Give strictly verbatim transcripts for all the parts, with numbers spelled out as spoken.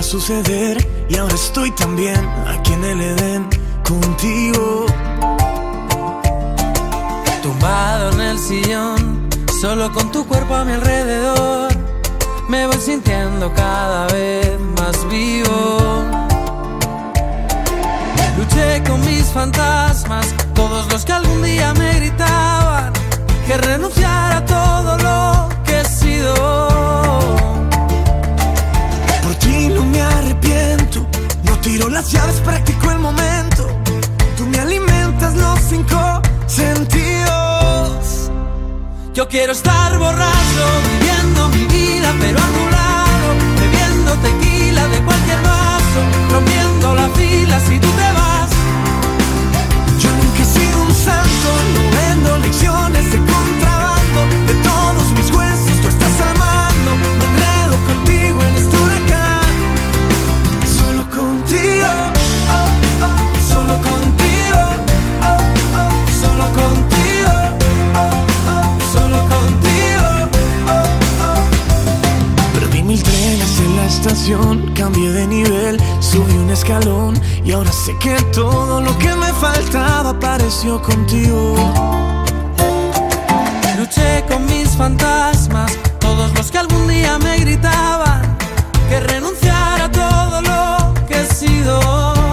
suceder y ahora estoy también aquí en el Edén contigo. Tumbado en el sillón, solo con tu cuerpo a mi alrededor, me voy sintiendo cada vez más vivo. Luché con mis fantasmas, todos los que algún día me gritaban que renunciara a todo lo que he sido. Por ti no me arrepiento, no tiro las llaves, practico el momento. Tú me alimentas los cinco sentidos. Yo quiero estar borracho, viviendo mi vida pero a tu lado, bebiendo tequila de cualquier vaso, rompiendo la fila si tú te vas. Yo nunca he sido un santo, no vendo lecciones de contrabando. De todos mis huesos tú estás amando, me enredo contigo en este huracán. Solo contigo, oh, oh, solo contigo, oh, oh, solo contigo, oh, oh, solo contigo, oh, oh. Perdí mil trenes en la estación, cambié de nivel, subí un escalón y ahora sé que todo lo que me faltaba apareció contigo. Luché con mis fantasmas, todos los que algún día me gritaban que renunciara a todo lo que he sido.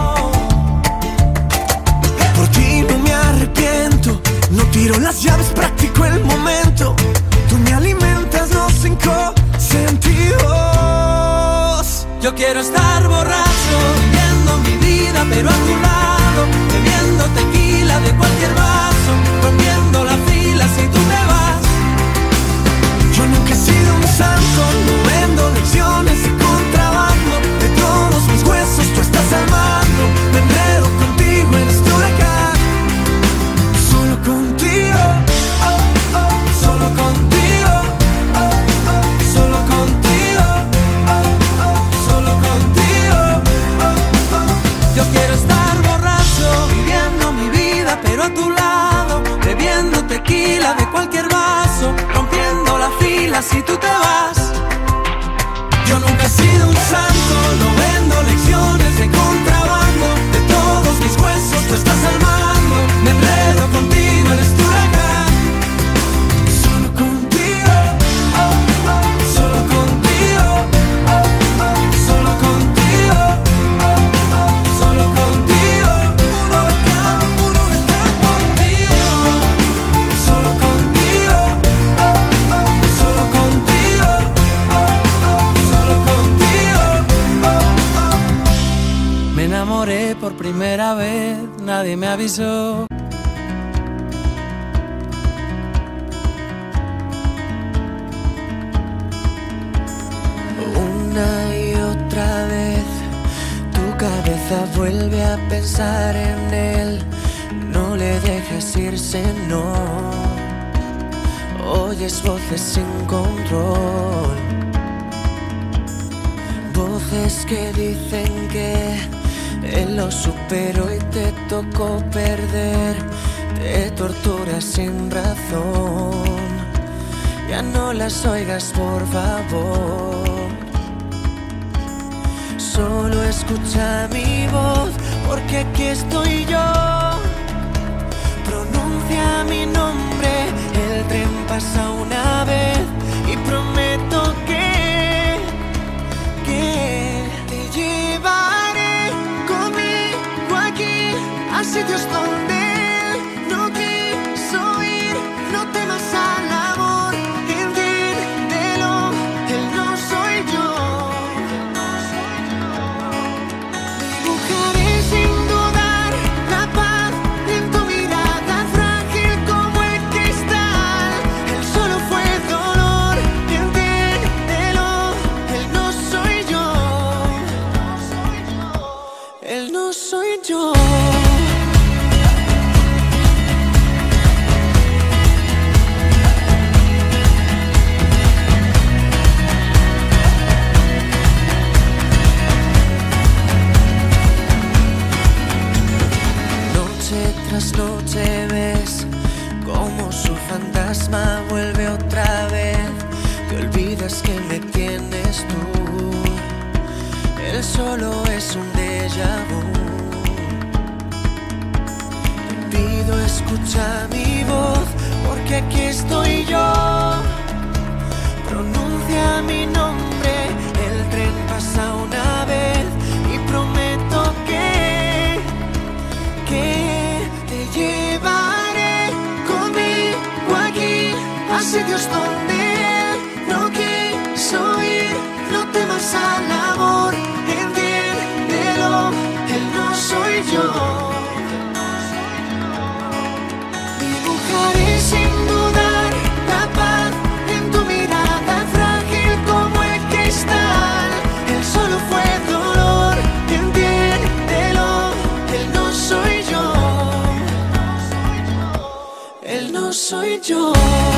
Por ti no me arrepiento, no tiro las llaves, practico el momento. Tú me alimentas los cinco sentidos. Yo quiero estar borracho, viviendo mi vida pero a tu lado, bebiendo tequila de cualquier vaso, rompiendo la fila si tú te vas. Yo nunca he sido un santo, no vendo lecciones de contrabando. De todos mis huesos tú estás amando, me enredo contigo en este huracán. Solo contigo, oh, oh, solo contigo, oh, oh, solo contigo, oh, oh, solo contigo, oh, oh. Yo quiero estar borracho, viviendo mi vida pero a tu lado, bebiendo tequila de cualquier vaso, rompiendo la fila si tú te vas. Yo nunca he sido un santo, no vendo lecciones de contrabando. De todos mis huesos tú estás armando, me enredo contigo en este huracán. Solo contigo, oh, oh, solo contigo, oh, oh, solo contigo, oh, oh, solo contigo. Un huracán, un huracán contigo. Solo contigo, oh, oh, solo contigo, oh, oh, solo contigo, oh, oh. Me enamoré por primera vez, nadie me avisó. Una y otra vez tu cabeza vuelve a pensar en él. No le dejes irse, no. Oyes voces sin control, voces que dicen que él lo superó y te tocó perder. Te torturas sin razón, ya no las oigas por favor. Solo escucha mi voz, porque aquí estoy yo. Pronuncia mi nombre, el tren pasa una vez y prometo que, que te llevaré conmigo aquí a sitios donde él no quiso ir. No temas al amor, entiéndelo, él no soy yo. Dibujaré sin dudar la paz en tu mirada frágil como el cristal. Él solo fue dolor, entiéndelo, él no soy yo. Él no soy yo. Tras noche ves como su fantasma vuelve otra vez. Te olvidas que me tienes tú. Él él solo es un déjà vu. Te pido escucha mi voz, porque aquí estoy yo. Pronuncia mi nombre, el tren pasa una vez y prometo que, que te llevaré conmigo aquí a sitios donde no quiso ir. No temas al amor, entiéndelo, él no soy yo. Dibujaré sin dudar la paz en tu mirada frágil como el cristal. Él solo fue dolor, entiéndelo, él no soy yo. Él no soy yo.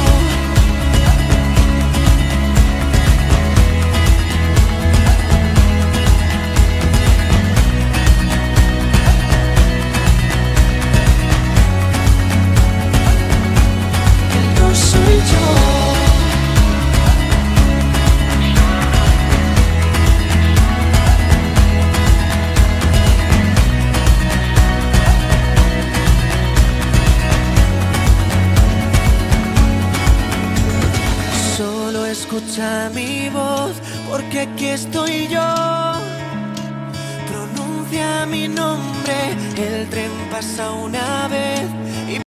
Escucha mi voz, porque aquí estoy yo. Pronuncia mi nombre, el tren pasa una vez y